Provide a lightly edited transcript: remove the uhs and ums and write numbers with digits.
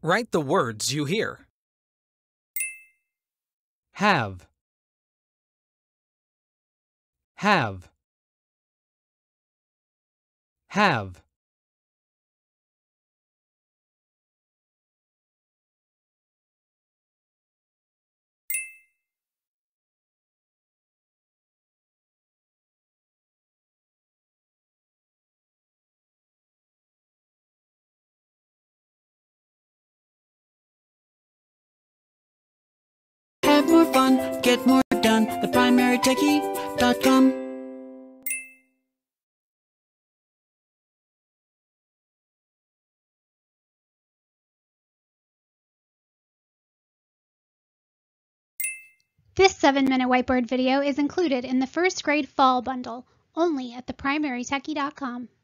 Write the words you hear. Have. Have. Have. Have more fun, get more done. theprimarytechie.com. This 7-minute whiteboard video is included in the first grade fall bundle, only at theprimarytechie.com.